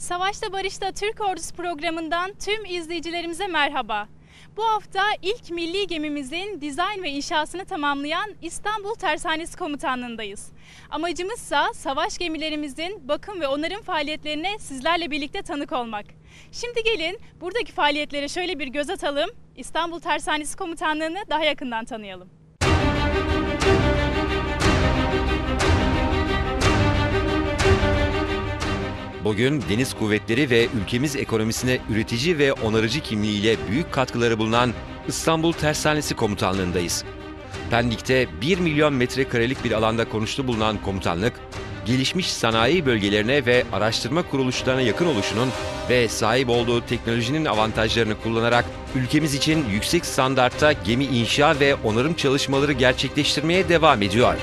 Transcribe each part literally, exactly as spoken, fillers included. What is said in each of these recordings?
Savaşta Barış'ta Türk Ordusu programından tüm izleyicilerimize merhaba. Bu hafta ilk milli gemimizin dizayn ve inşasını tamamlayan İstanbul Tersanesi Komutanlığı'ndayız. Amacımızsa savaş gemilerimizin bakım ve onarım faaliyetlerine sizlerle birlikte tanık olmak. Şimdi gelin buradaki faaliyetlere şöyle bir göz atalım, İstanbul Tersanesi Komutanlığı'nı daha yakından tanıyalım. Bugün Deniz Kuvvetleri ve ülkemiz ekonomisine üretici ve onarıcı kimliğiyle büyük katkıları bulunan İstanbul Tersanesi Komutanlığı'ndayız. Pendik'te bir milyon metrekarelik bir alanda konuşlu bulunan komutanlık, gelişmiş sanayi bölgelerine ve araştırma kuruluşlarına yakın oluşunun ve sahip olduğu teknolojinin avantajlarını kullanarak ülkemiz için yüksek standartta gemi inşa ve onarım çalışmaları gerçekleştirmeye devam ediyor.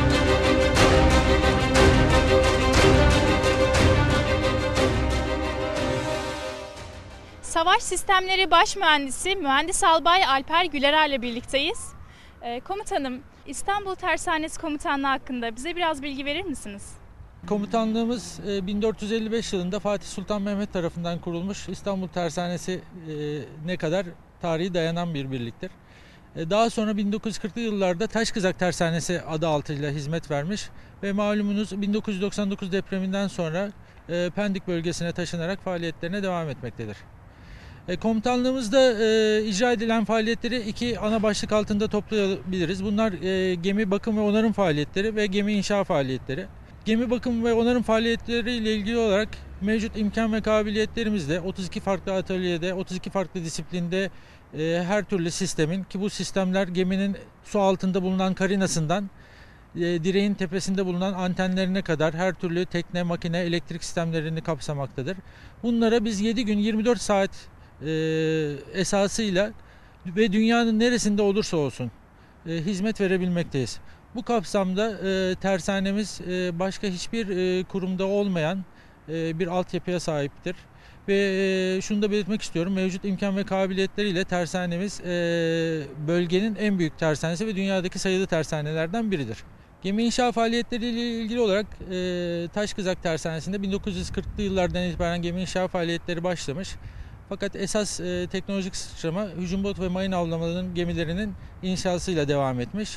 Savaş Sistemleri Baş Mühendisi Mühendis Albay Alper Gülerer'le birlikteyiz. Ee, komutanım, İstanbul Tersanesi Komutanlığı hakkında bize biraz bilgi verir misiniz? Komutanlığımız bin dört yüz elli beş yılında Fatih Sultan Mehmet tarafından kurulmuş İstanbul Tersanesi ne kadar tarihi dayanan bir birliktir. Daha sonra bin dokuz yüz kırklı yıllarda Taşkızak Tersanesi adı altıyla hizmet vermiş ve malumunuz bin dokuz yüz doksan dokuz depreminden sonra Pendik bölgesine taşınarak faaliyetlerine devam etmektedir. Komutanlığımızda e, icra edilen faaliyetleri iki ana başlık altında toplayabiliriz. Bunlar e, gemi bakım ve onarım faaliyetleri ve gemi inşa faaliyetleri. Gemi bakım ve onarım faaliyetleri ile ilgili olarak mevcut imkan ve kabiliyetlerimizle otuz iki farklı atölyede, otuz iki farklı disiplinde e, her türlü sistemin, ki bu sistemler geminin su altında bulunan karinasından e, direğin tepesinde bulunan antenlerine kadar her türlü tekne, makine, elektrik sistemlerini kapsamaktadır. Bunlara biz yedi gün yirmi dört saat E, esasıyla ve dünyanın neresinde olursa olsun e, hizmet verebilmekteyiz. Bu kapsamda e, tersanemiz e, başka hiçbir e, kurumda olmayan e, bir altyapıya sahiptir. Ve e, şunu da belirtmek istiyorum, mevcut imkan ve kabiliyetleriyle tersanemiz e, bölgenin en büyük tersanesi ve dünyadaki sayılı tersanelerden biridir. Gemi inşa faaliyetleriyle ilgili olarak e, Taşkızak Tersanesi'nde bin dokuz yüz kırklı yıllardan itibaren gemi inşa faaliyetleri başlamış. Fakat esas e, teknolojik sıçrama hücum bot ve mayın avlamalarının gemilerinin inşasıyla devam etmiş.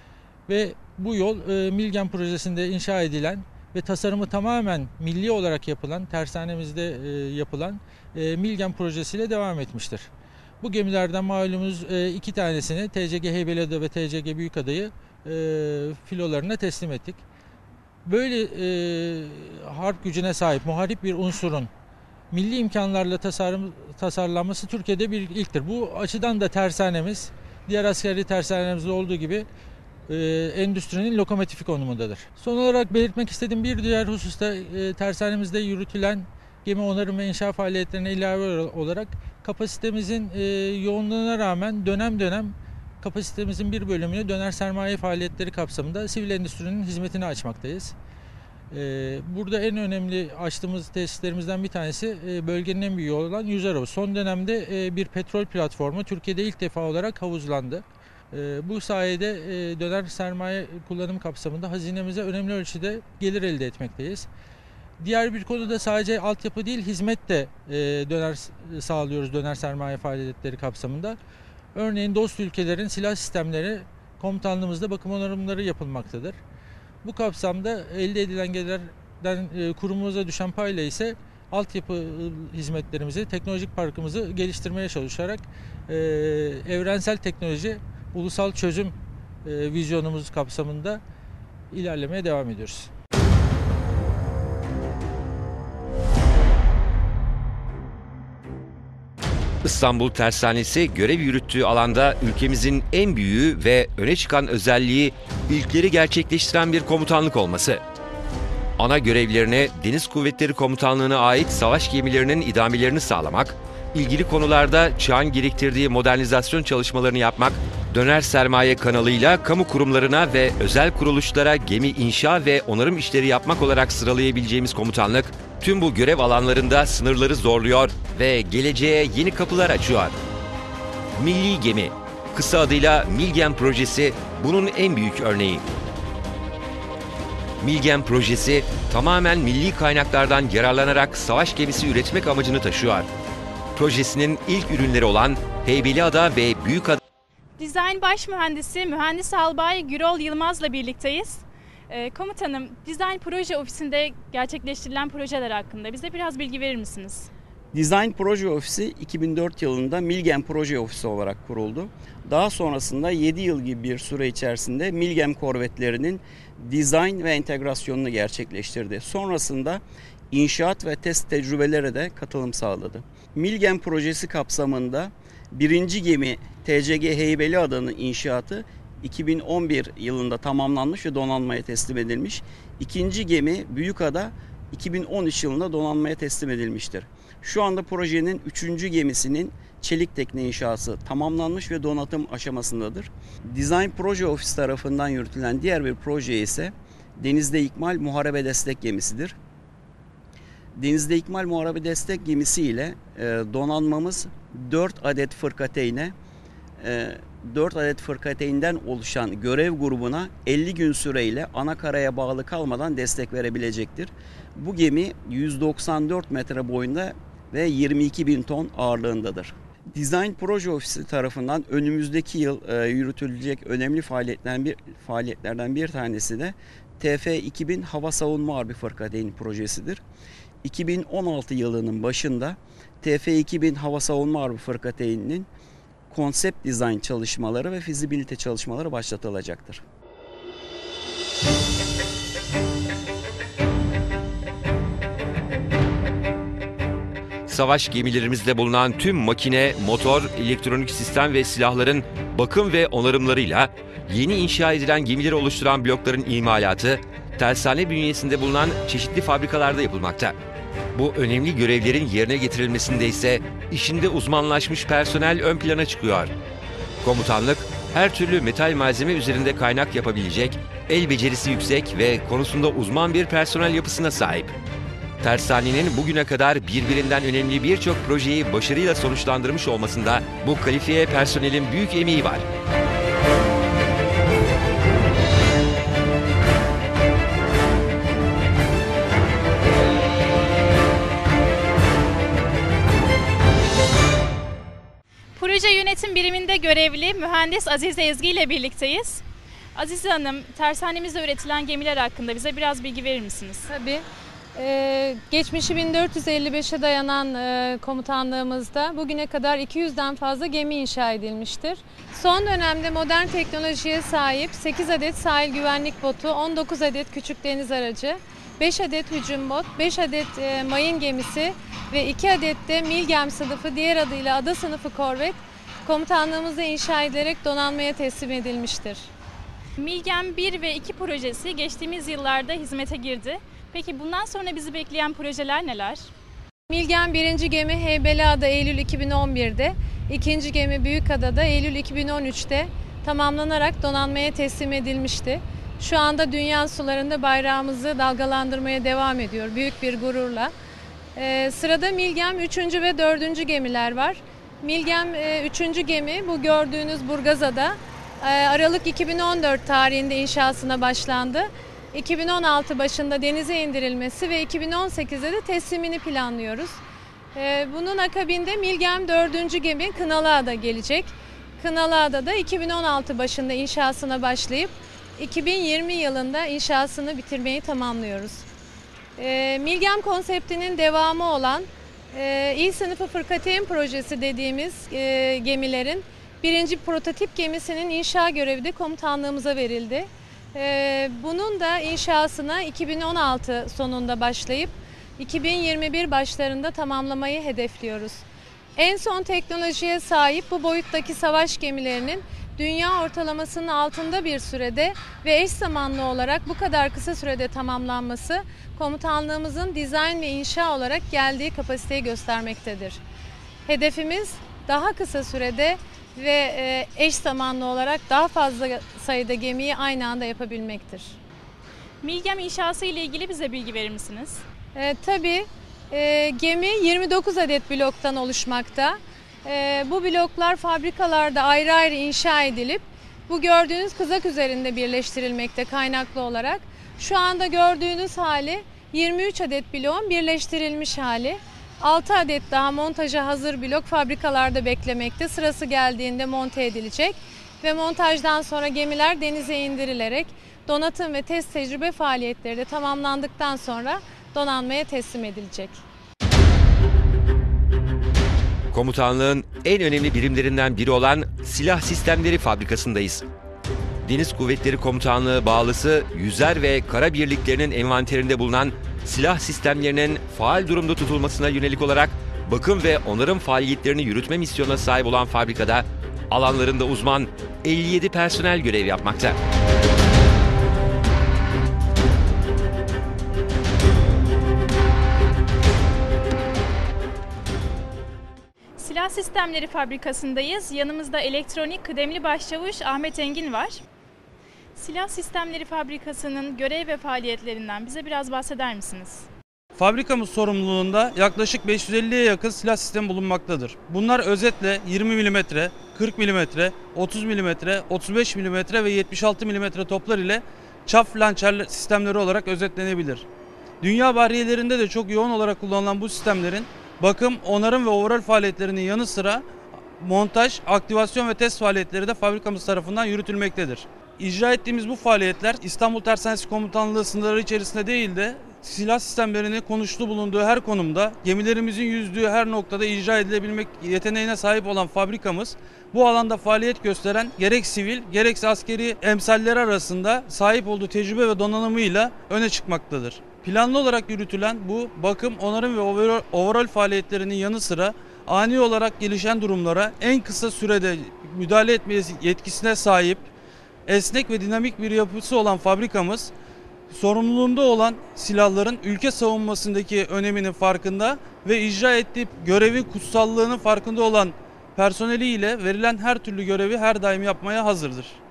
Ve bu yol e, Milgem projesinde inşa edilen ve tasarımı tamamen milli olarak yapılan, tersanemizde e, yapılan e, Milgem projesiyle devam etmiştir. Bu gemilerden malumunuz e, iki tanesini T C G Heybeliada ve T C G Büyükada'yı e, filolarına teslim ettik. Böyle e, harp gücüne sahip muharip bir unsurun milli imkanlarla tasarım, tasarlanması Türkiye'de bir ilktir. Bu açıdan da tersanemiz, diğer askeri tersanelerimizde olduğu gibi e, endüstrinin lokomotifi konumundadır. Son olarak belirtmek istediğim bir diğer hususta e, tersanemizde yürütülen gemi onarım ve inşa faaliyetlerine ilave olarak kapasitemizin e, yoğunluğuna rağmen dönem dönem kapasitemizin bir bölümünü döner sermaye faaliyetleri kapsamında sivil endüstrinin hizmetine açmaktayız. Burada en önemli açtığımız tesislerimizden bir tanesi bölgenin en büyüğü olan Yüzer Havuzu. Son dönemde bir petrol platformu Türkiye'de ilk defa olarak havuzlandı. Bu sayede döner sermaye kullanım kapsamında hazinemize önemli ölçüde gelir elde etmekteyiz. Diğer bir konuda sadece altyapı değil, hizmet de döner sağlıyoruz döner sermaye faaliyetleri kapsamında. Örneğin dost ülkelerin silah sistemleri komutanlığımızda bakım onarımları yapılmaktadır. Bu kapsamda elde edilen gelirlerden e, kurumumuza düşen payla ise altyapı hizmetlerimizi, teknolojik parkımızı geliştirmeye çalışarak e, evrensel teknoloji, ulusal çözüm e, vizyonumuz kapsamında ilerlemeye devam ediyoruz. İstanbul Tersanesi görev yürüttüğü alanda ülkemizin en büyüğü ve öne çıkan özelliği ilkleri gerçekleştiren bir komutanlık olması. Ana görevlerine Deniz Kuvvetleri Komutanlığı'na ait savaş gemilerinin idamelerini sağlamak, ilgili konularda çağın gerektirdiği modernizasyon çalışmalarını yapmak, döner sermaye kanalıyla kamu kurumlarına ve özel kuruluşlara gemi inşa ve onarım işleri yapmak olarak sıralayabileceğimiz komutanlık, tüm bu görev alanlarında sınırları zorluyor ve geleceğe yeni kapılar açıyor. Milli Gemi, kısa adıyla Milgem projesi bunun en büyük örneği. Milgem projesi tamamen milli kaynaklardan yararlanarak savaş gemisi üretmek amacını taşıyor. Projesinin ilk ürünleri olan Heybeliada ve Büyükada Dizayn Baş Mühendisi Mühendis Albay Gürol Yılmaz'la birlikteyiz. Ee, komutanım, Dizayn Proje Ofisi'nde gerçekleştirilen projeler hakkında bize biraz bilgi verir misiniz? Design Proje Ofisi iki bin dört yılında Milgem Proje Ofisi olarak kuruldu. Daha sonrasında yedi yıl gibi bir süre içerisinde Milgem korvetlerinin dizayn ve entegrasyonunu gerçekleştirdi. Sonrasında inşaat ve test tecrübeleri de katılım sağladı. Milgem projesi kapsamında birinci gemi T C G Heybeliada'nın inşaatı iki bin on bir yılında tamamlanmış ve donanmaya teslim edilmiş. İkinci gemi Büyükada iki bin on üç yılında donanmaya teslim edilmiştir. Şu anda projenin üçüncü gemisinin çelik tekne inşası tamamlanmış ve donatım aşamasındadır. Design Proje Ofisi tarafından yürütülen diğer bir proje ise Denizde İkmal Muharebe Destek Gemisidir. Denizde İkmal Muharebe Destek Gemisi ile e, donanmamız dört adet fırkateyne, e, dört adet fırkateynden oluşan görev grubuna elli gün süreyle ana karaya bağlı kalmadan destek verebilecektir. Bu gemi yüz doksan dört metre boyunda ve yirmi iki bin ton ağırlığındadır. Design Proje Ofisi tarafından önümüzdeki yıl e, yürütülecek önemli faaliyetlerden bir, faaliyetlerden bir tanesi de T F iki bin Hava Savunma Harbi Fırkateyn projesidir. iki bin on altı yılının başında T F iki bin Hava Savunma Harbi Fırkateyn'in konsept dizayn çalışmaları ve fizibilite çalışmaları başlatılacaktır. Savaş gemilerimizde bulunan tüm makine, motor, elektronik sistem ve silahların bakım ve onarımlarıyla yeni inşa edilen gemileri oluşturan blokların imalatı, tersane bünyesinde bulunan çeşitli fabrikalarda yapılmakta. Bu önemli görevlerin yerine getirilmesinde ise işinde uzmanlaşmış personel ön plana çıkıyor. Komutanlık, her türlü metal malzeme üzerinde kaynak yapabilecek, el becerisi yüksek ve konusunda uzman bir personel yapısına sahip. Tersanenin bugüne kadar birbirinden önemli birçok projeyi başarıyla sonuçlandırmış olmasında bu kalifiye personelin büyük emeği var. Proje Yönetim Biriminde görevli Mühendis Azize Ezgi ile birlikteyiz. Azize Hanım, tersanemizde üretilen gemiler hakkında bize biraz bilgi verir misiniz? Tabii. Ee, geçmişi bin dört yüz elli beşe dayanan e, komutanlığımızda bugüne kadar iki yüzden fazla gemi inşa edilmiştir. Son dönemde modern teknolojiye sahip sekiz adet sahil güvenlik botu, on dokuz adet küçük deniz aracı, beş adet hücum bot, beş adet e, mayın gemisi ve iki adet de Milgem sınıfı, diğer adıyla ada sınıfı korvet komutanlığımızda inşa edilerek donanmaya teslim edilmiştir. Milgem bir ve iki projesi geçtiğimiz yıllarda hizmete girdi. Peki bundan sonra bizi bekleyen projeler neler? Milgem birinci gemi Heybeliada Eylül iki bin on bir'de, ikinci gemi Büyükada'da Eylül iki bin on üç'te tamamlanarak donanmaya teslim edilmişti. Şu anda dünya sularında bayrağımızı dalgalandırmaya devam ediyor büyük bir gururla. Ee, sırada Milgem üçüncü ve dördüncü gemiler var. Milgem e, üçüncü gemi bu gördüğünüz Burgazada e, Aralık iki bin on dört tarihinde inşasına başlandı. iki bin on altı başında denize indirilmesi ve iki bin on sekiz'de de teslimini planlıyoruz. Ee, bunun akabinde Milgem dördüncü gemi Kınalıada gelecek. Kınalıada da iki bin on altı başında inşasına başlayıp iki bin yirmi yılında inşasını bitirmeyi tamamlıyoruz. Ee, Milgem konseptinin devamı olan e, İ sınıfı fırkateyn projesi dediğimiz e, gemilerin birinci prototip gemisinin inşa görevi de komutanlığımıza verildi. Ee, bunun da inşasına iki bin on altı sonunda başlayıp iki bin yirmi bir başlarında tamamlamayı hedefliyoruz. En son teknolojiye sahip bu boyuttaki savaş gemilerinin dünya ortalamasının altında bir sürede ve eş zamanlı olarak bu kadar kısa sürede tamamlanması komutanlığımızın dizayn ve inşa olarak geldiği kapasiteyi göstermektedir. Hedefimiz daha kısa sürede ve eş zamanlı olarak daha fazla sayıda gemiyi aynı anda yapabilmektir. Milgem inşası ile ilgili bize bilgi verir misiniz? E, tabii e, gemi yirmi dokuz adet bloktan oluşmakta. E, bu bloklar fabrikalarda ayrı ayrı inşa edilip bu gördüğünüz kızak üzerinde birleştirilmekte kaynaklı olarak. Şu anda gördüğünüz hali yirmi üç adet bloğun birleştirilmiş hali. altı adet daha montaja hazır blok fabrikalarda beklemekte. Sırası geldiğinde monte edilecek ve montajdan sonra gemiler denize indirilerek donatım ve test tecrübe faaliyetleri de tamamlandıktan sonra donanmaya teslim edilecek. Komutanlığın en önemli birimlerinden biri olan Silah Sistemleri Fabrikası'ndayız. Deniz Kuvvetleri Komutanlığı bağlısı yüzer ve kara birliklerinin envanterinde bulunan silah sistemlerinin faal durumda tutulmasına yönelik olarak bakım ve onarım faaliyetlerini yürütme misyonuna sahip olan fabrikada alanlarında uzman elli yedi personel görev yapmakta. Silah Sistemleri Fabrikası'ndayız. Yanımızda elektronik kıdemli başçavuş Ahmet Engin var. Silah Sistemleri Fabrikası'nın görev ve faaliyetlerinden bize biraz bahseder misiniz? Fabrikamız sorumluluğunda yaklaşık beş yüz elliye yakın silah sistemi bulunmaktadır. Bunlar özetle yirmi milimetre, kırk milimetre, otuz milimetre, otuz beş milimetre ve yetmiş altı milimetre toplar ile çaf lançer sistemleri olarak özetlenebilir. Dünya bariyelerinde de çok yoğun olarak kullanılan bu sistemlerin bakım, onarım ve overall faaliyetlerinin yanı sıra montaj, aktivasyon ve test faaliyetleri de fabrikamız tarafından yürütülmektedir. İcra ettiğimiz bu faaliyetler İstanbul Tersanesi Komutanlığı sınırları içerisinde değil de silah sistemlerini konuştuğu bulunduğu her konumda, gemilerimizin yüzdüğü her noktada icra edilebilmek yeteneğine sahip olan fabrikamız, bu alanda faaliyet gösteren gerek sivil gerekse askeri emsalleri arasında sahip olduğu tecrübe ve donanımıyla öne çıkmaktadır. Planlı olarak yürütülen bu bakım, onarım ve overall faaliyetlerinin yanı sıra ani olarak gelişen durumlara en kısa sürede müdahale etme yetkisine sahip, esnek ve dinamik bir yapısı olan fabrikamız, sorumluluğunda olan silahların ülke savunmasındaki öneminin farkında ve icra ettiği görevin kutsallığının farkında olan personeliyle verilen her türlü görevi her daim yapmaya hazırdır.